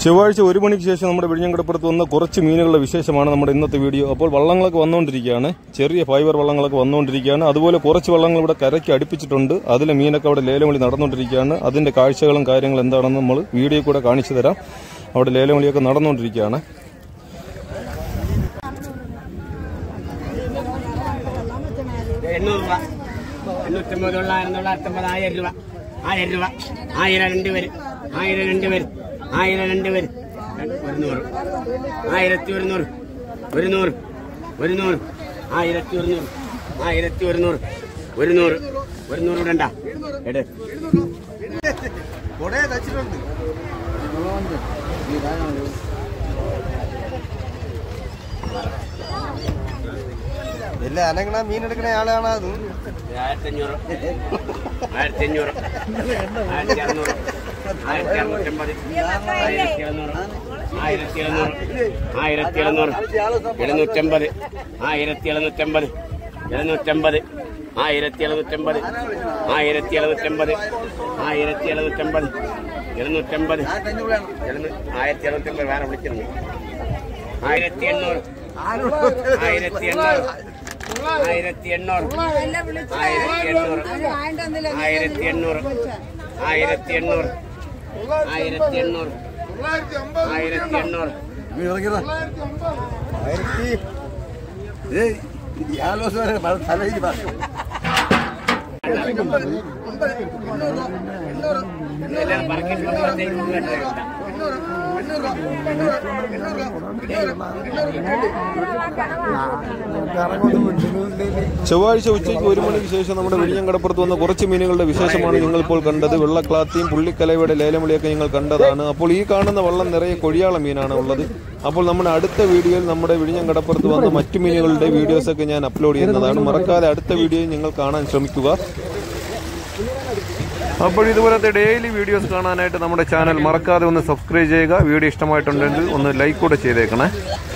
ചൊവ്വാഴ്ച 1 മണിക്ക് ശേഷം നമ്മുടെ വിഴിഞ്ഞംകടപ്പുറത്ത് വന്ന കുറച്ച് മീനുകളുടെ വിശേഷമാണ് നമ്മുടെ ഇന്നത്തെ വീഡിയോ. അപ്പോൾ വള്ളങ്ങളൊക്കെ വന്നുകൊണ്ടിരിക്കുകയാണ്, ചെറിയ ഫൈബർ വള്ളങ്ങളൊക്കെ വന്നുകൊണ്ടിരിക്കുകയാണ്. അതുപോലെ കുറച്ച് വള്ളങ്ങൾ ഇവിടെ കരയ്ക്ക് അടുപ്പിച്ചിട്ടുണ്ട്. അതിലെ മീനൊക്കെ അവിടെ ലേലംവിളി നടന്നുകൊണ്ടിരിക്കുകയാണ്. അതിന്റെ കാഴ്ചകളും കാര്യങ്ങളും എന്താണെന്ന് നമ്മൾ വീഡിയോ കൂടെ കാണിച്ചു തരാം. അവിടെ ലേലംവിളിയൊക്കെ നടന്നുകൊണ്ടിരിക്കുകയാണ്. എല്ലാ അനങ്ങണ മീനെടുക്കണ ആളാണ് അത്. 1500 1700 1750 1750 1750 1750 1750 1750 1750 1750 1750 വേറെ വിളിച്ചിരുന്നു. 1800 1800 1800 ചൊവ്വാഴ്ച ഉച്ചയ്ക്ക് 1 മണിക്ക് ശേഷം നമ്മുടെ വിഴിഞ്ഞംകടപ്പുറത്ത് വന്ന കുറച്ച് മീനുകളുടെ വിശേഷമാണ് നിങ്ങളിപ്പോൾ കണ്ടത്. വെള്ളക്ലാത്തിയും പുള്ളിക്കലവയുടെ ലേലംവിളിയൊക്കെ നിങ്ങൾ കണ്ടതാണ്. അപ്പോൾ ഈ കാണുന്ന വള്ളം നിറയെ കൊഴിയാള മീനാണ് ഉള്ളത്. അപ്പോൾ നമ്മുടെ അടുത്ത വീഡിയോയിൽ നമ്മുടെ വിഴിഞ്ഞംകടപ്പുറത്ത് വന്ന മറ്റു മീനുകളുടെ വീഡിയോസൊക്കെ ഞാൻ അപ്ലോഡ് ചെയ്യുന്നതാണ്. മറക്കാതെ അടുത്ത വീഡിയോയിൽ നിങ്ങൾ കാണാൻ ശ്രമിക്കുക. അപ്പോൾ ഇതുപോലത്തെ ഡെയിലി വീഡിയോസ് കാണാനായിട്ട് നമ്മുടെ ചാനൽ മറക്കാതെ ഒന്ന് സബ്സ്ക്രൈബ് ചെയ്യുക. വീഡിയോ ഇഷ്ടമായിട്ടുണ്ടെങ്കിൽ ഒന്ന് ലൈക്ക് കൂടെ ചെയ്തേക്കണേ.